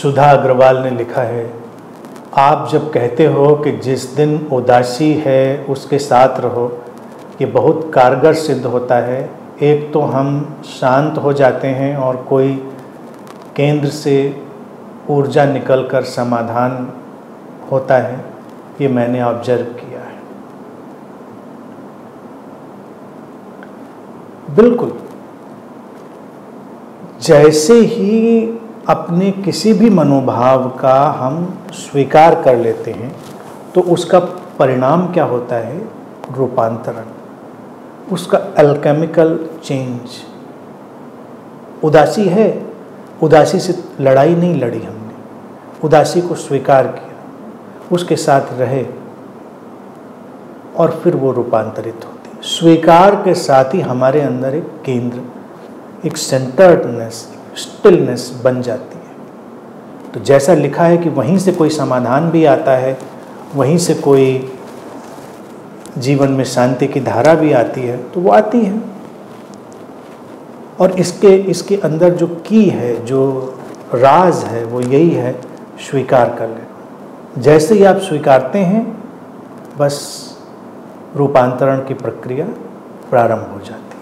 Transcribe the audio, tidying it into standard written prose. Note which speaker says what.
Speaker 1: सुधा अग्रवाल ने लिखा है, आप जब कहते हो कि जिस दिन उदासी है उसके साथ रहो, ये बहुत कारगर सिद्ध होता है। एक तो हम शांत हो जाते हैं और कोई केंद्र से ऊर्जा निकलकर समाधान होता है, ये मैंने ऑब्जर्व किया है। बिल्कुल, जैसे ही अपने किसी भी मनोभाव का हम स्वीकार कर लेते हैं तो उसका परिणाम क्या होता है? रूपांतरण, उसका अल्केमिकल चेंज। उदासी है, उदासी से लड़ाई नहीं लड़ी हमने, उदासी को स्वीकार किया, उसके साथ रहे और फिर वो रूपांतरित होती है। स्वीकार के साथ ही हमारे अंदर एक केंद्र, एक सेंटर्डनेस, स्टिलनेस बन जाती है। तो जैसा लिखा है कि वहीं से कोई समाधान भी आता है, वहीं से कोई जीवन में शांति की धारा भी आती है, तो वो आती है। और इसके अंदर जो की है, जो राज है, वो यही है, स्वीकार कर लेना। जैसे ही आप स्वीकारते हैं, बस रूपांतरण की प्रक्रिया प्रारंभ हो जाती है।